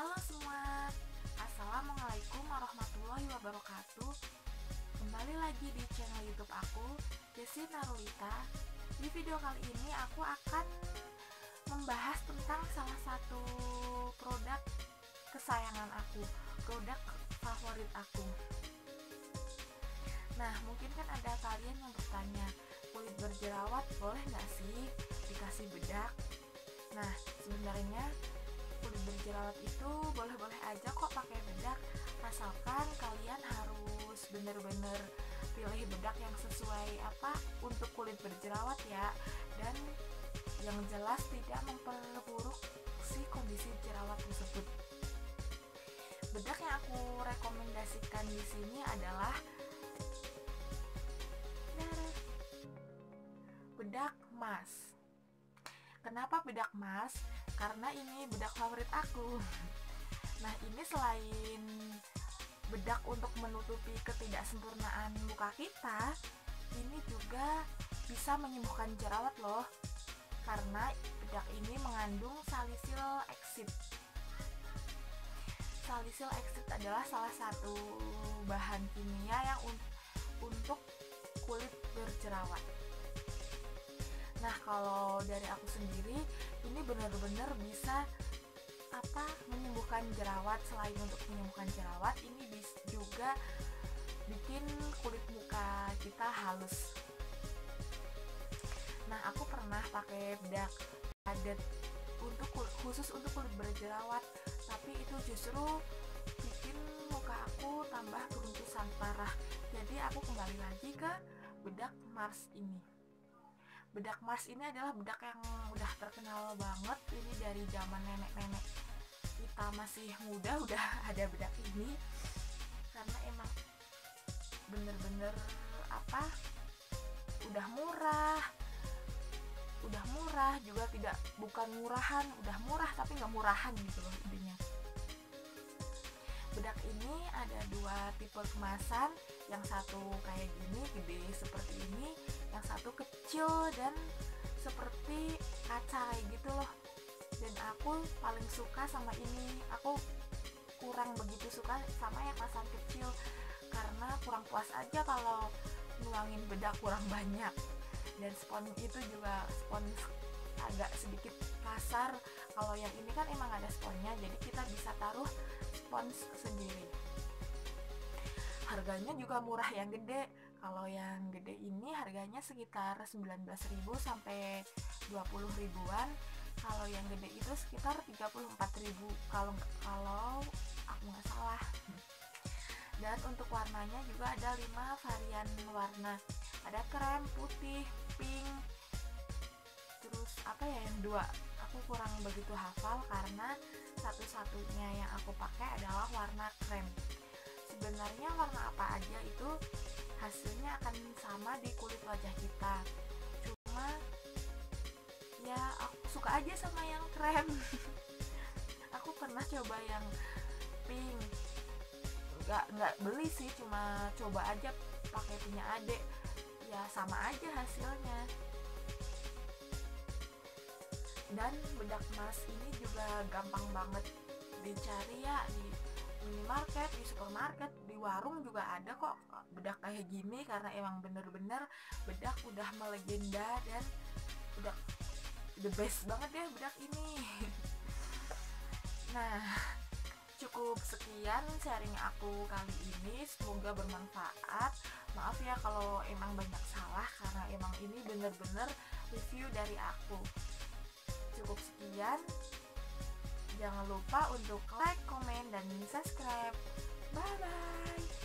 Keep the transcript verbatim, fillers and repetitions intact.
Halo semua, Assalamualaikum warahmatullahi wabarakatuh. Kembali lagi di channel YouTube aku, Desi Narulita. Di video kali ini aku akan membahas tentang salah satu produk kesayangan aku, produk favorit aku. Nah, mungkin kan ada kalian yang bertanya, kulit berjerawat boleh nggak sih dikasih bedak? Nah, sebenarnya kulit berjerawat itu boleh-boleh aja kok pakai bedak, asalkan kalian harus bener-bener pilih bedak yang sesuai apa untuk kulit berjerawat ya, dan yang jelas tidak memperburuk si kondisi jerawat tersebut. Bedak yang aku rekomendasikan di sini adalah bedak Mars. Kenapa bedak Mars? Karena ini bedak favorit aku. Nah, ini selain bedak untuk menutupi ketidaksempurnaan muka kita, ini juga bisa menyembuhkan jerawat loh. Karena bedak ini mengandung salicylic acid. Salicylic acid adalah salah satu bahan kimia yang un- untuk kulit berjerawat. Nah, kalau dari aku sendiri, ini benar-benar bisa apa menyembuhkan jerawat. Selain untuk menyembuhkan jerawat, ini bisa juga bikin kulit muka kita halus. Nah, aku pernah pakai bedak padat untuk khusus untuk kulit berjerawat, tapi itu justru bikin muka aku tambah beruntusan parah. Jadi aku kembali lagi ke bedak Mars ini. Bedak Mars ini adalah bedak yang udah terkenal banget. Ini dari zaman nenek-nenek kita masih muda udah ada bedak ini, karena emang bener-bener apa udah murah udah murah juga, tidak bukan murahan, udah murah tapi nggak murahan gitu loh intinya. Bedak ini ada dua tipe kemasan, yang satu kayak gini gede seperti ini, yang satu kecil dan seperti kaca kayak gitu loh. Dan aku paling suka sama ini. Aku kurang begitu suka sama yang kemasan kecil, karena kurang puas aja kalau nuangin bedak kurang banyak. Dan spons itu juga spons agak sedikit kasar. Kalau yang ini kan emang ada sponsnya, jadi kita bisa taruh spons sendiri. Harganya juga murah yang gede. Kalau yang gede ini harganya sekitar sembilan belas ribu sampai dua puluh ribuan. Kalau yang gede itu sekitar tiga puluh empat ribu kalau kalau aku nggak salah. Dan untuk warnanya juga ada lima varian warna. Ada krem, putih, pink. Terus apa ya yang dua? Aku kurang begitu hafal karena satu-satunya yang aku pakai adalah warna krem. Sebenarnya warna apa aja itu hasilnya akan sama di kulit wajah kita, cuma ya aku suka aja sama yang krem. Aku pernah coba yang pink, nggak nggak beli sih, cuma coba aja pakai punya adek, ya sama aja hasilnya. Dan bedak Mars ini juga gampang banget dicari ya, di minimarket, di supermarket, di warung juga ada kok bedak kayak gini, karena emang bener-bener bedak udah melegenda dan udah the best banget deh bedak ini. Nah, cukup sekian sharing aku kali ini, semoga bermanfaat. Maaf ya kalau emang banyak salah, karena emang ini bener-bener review dari aku. Cukup sekian. Jangan lupa untuk like, komen, dan subscribe. Bye-bye.